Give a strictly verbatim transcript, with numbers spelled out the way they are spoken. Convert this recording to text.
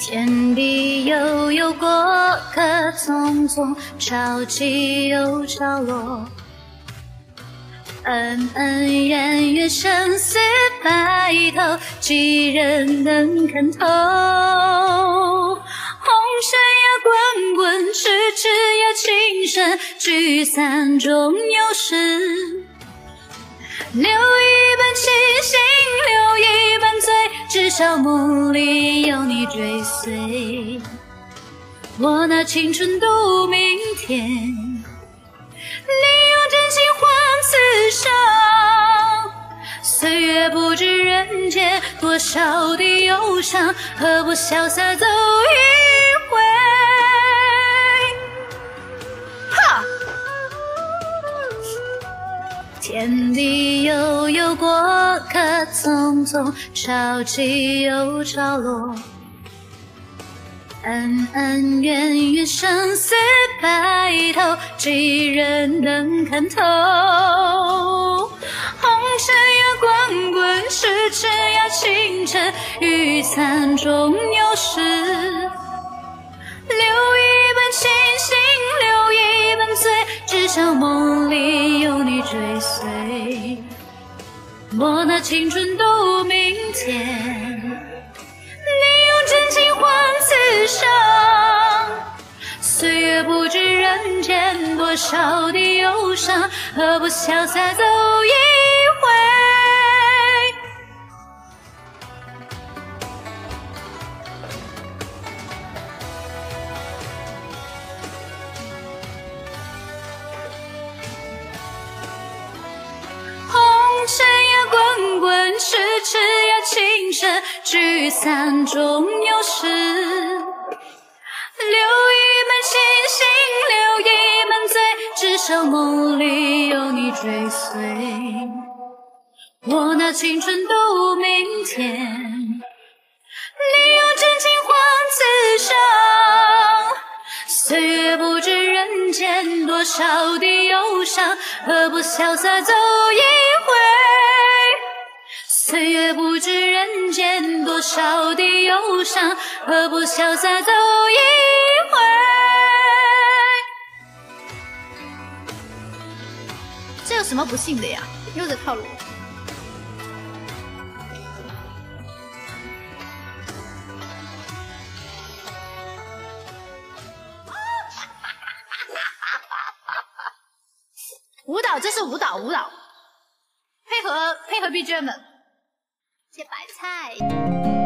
天地悠悠，过客匆匆，潮起又潮落。恩恩怨怨，生死白头，几人能看透？红尘呀滚滚，痴痴呀情深，聚散终有时。留一半清醒，留一半醉，至少梦里有你追随。我拿青春赌明天，你用真心换此生。岁月不知人间多少的忧伤，何不潇洒走一回？哈！天地悠悠，过客匆匆，潮起又潮落。恩恩怨怨，生死白头，几人能看透？红尘呀滚滚，痴痴呀情深，聚散终有时。留一半清醒，留一半醉，至少梦里有你追随。我拿青春赌明天，你用真情换此生。岁月不知人间多少的忧伤，何不潇洒走一回？红尘呀滚滚，痴痴呀情深，聚散终有时。留一半清醒，留一半醉，至少梦里有你追随。我拿青春赌明天，你用真情换此生。岁月不知人间多少的忧伤，何不潇洒走一回？岁月不知人间多少的忧伤，何不潇洒走一回？ 这有什么不幸的呀？又在套路我。舞蹈，这是舞蹈，舞蹈，配合配合 B G M 切白菜。